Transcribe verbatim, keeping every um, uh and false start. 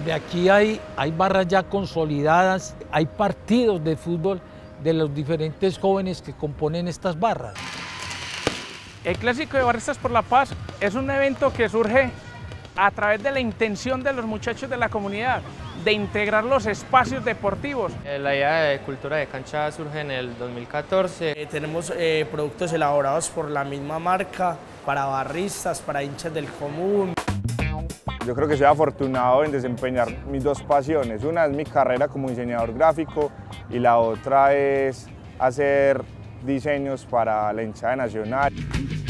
donde aquí hay, hay barras ya consolidadas, hay partidos de fútbol de los diferentes jóvenes que componen estas barras. El Clásico de Barristas por la Paz es un evento que surge a través de la intención de los muchachos de la comunidad de integrar los espacios deportivos. La idea de cultura de cancha surge en el dos mil catorce. Eh, tenemos eh, productos elaborados por la misma marca para barristas, para hinchas del común. Yo creo que soy afortunado en desempeñar mis dos pasiones. Una es mi carrera como diseñador gráfico y la otra es hacer diseños para la hinchada nacional.